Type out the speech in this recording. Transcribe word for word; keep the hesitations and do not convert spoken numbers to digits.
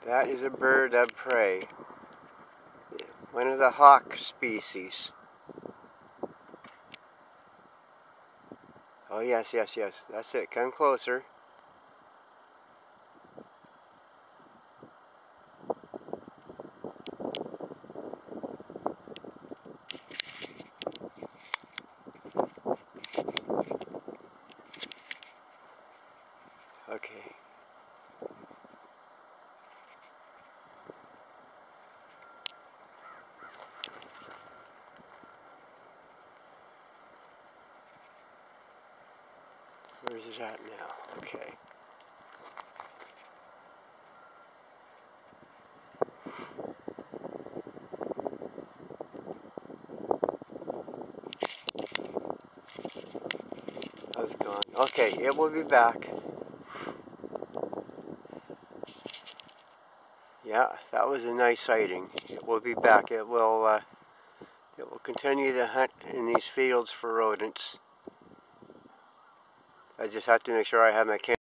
That is a bird of prey. One of the hawk species. Oh yes, yes, yes. That's it. Come closer. Okay. Where's it at now? Okay. Oh, it's gone. Okay, it will be back. Yeah, that was a nice sighting. It will be back. It will. Uh, it will continue to hunt in these fields for rodents. I just have to make sure I have my camera.